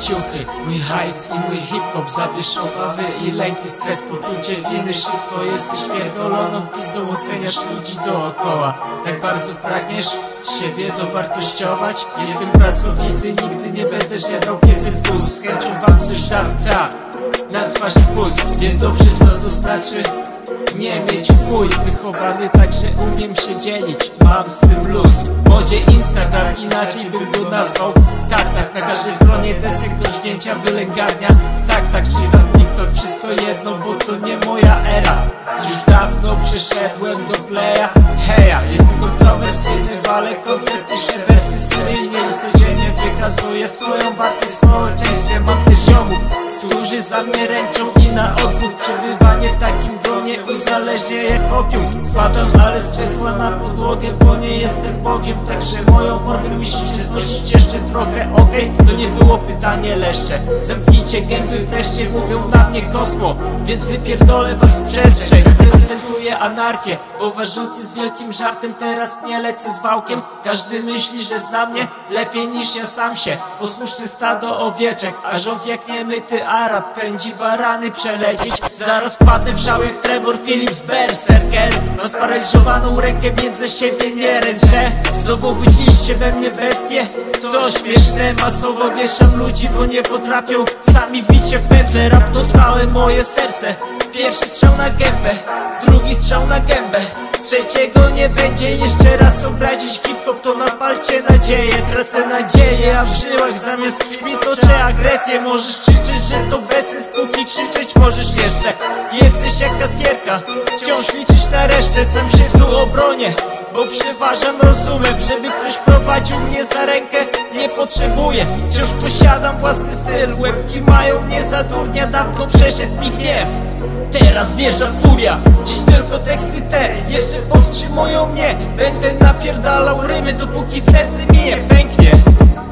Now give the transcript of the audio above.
ciuchy, mój hajs i mój hip-hop. Zabierz obawy i lęki, stres, poczucie winy. Szybko jesteś pierdoloną pizdą, oceniasz ludzi dookoła. Tak bardzo pragniesz siebie dowartościować. Jestem pracowity, nigdy nie będę żebrał pięcy w gust. Z chęcią wam coś dam, na twarz spust. Wiem dobrze co to znaczy nie mieć chuj. Wychowany tak, że umiem się dzielić, mam z tym luz. W modzie Instagram, inaczej bym go nazwał. Tak, na każdej stronie desek do zdjęcia, wylęgarnia. Tak, czytam TikTok, wszystko jedno, bo to nie moja era. Już dawno przeszedłem do playa. Heja, jestem kontrowersyjny, walę kontrę, piszę wersy seryjnie i codziennie wykazuję swoją wartość w społeczeństwie. Mam też ziomów, którzy za mnie ręczą i na odwrót. Przebywanie w takim gronie uzależnia jak opium. Spadam, ale z krzesła na podłogę, bo nie jestem Bogiem. Także moją mordę musicie znosić jeszcze trochę, okej? To nie było pytanie leszcze. Zamknijcie gęby, wreszcie mówią na mnie Kosmo, więc wypierdolę was w przestrzeń. Reprezentuję anarchię, bo wasz rzut jest wielkim żartem. Teraz nie lecę z wałkiem. Każdy myśli, że zna mnie lepiej niż ja sam się. Posłuszne stado owieczek, a rząd jak niemyty Arab pędzi barany przelecieć. Zaraz padnę w szał jak Trevor Phillips, berserker. Mam sparaliżowaną rękę, więc ze siebie nie ręczę. Znowu budziliście we mnie bestie, to śmieszne. Masowo wieszam ludzi, bo nie potrafią sami wbić się w pętlę. Rap to całe moje serce. Pierwszy strzał na gębę, drugi strzał na gębę, trzeciego nie będzie. Jeszcze raz obrazić hip-hop, to napalcie nadzieję. Tracę nadzieję, a w żyłach zamiast krwi toczę agresję. Możesz krzyczeć, że to bezsens, póki krzyczeć możesz jeszcze. Jesteś jak kasjerka, wciąż liczysz na resztę. Sam się tu obronię, bo przeważam rozumem. Żeby ktoś prowadził mnie za rękę, nie potrzebuję. Wciąż posiadam własny styl, łebki mają mnie za durnia. Dawno przeszedł mi gniew, teraz wjeżdża furia. Dziś tylko teksty te jeszcze powstrzymują mnie. Będę napierdalał rymy, dopóki serce mi nie pęknie.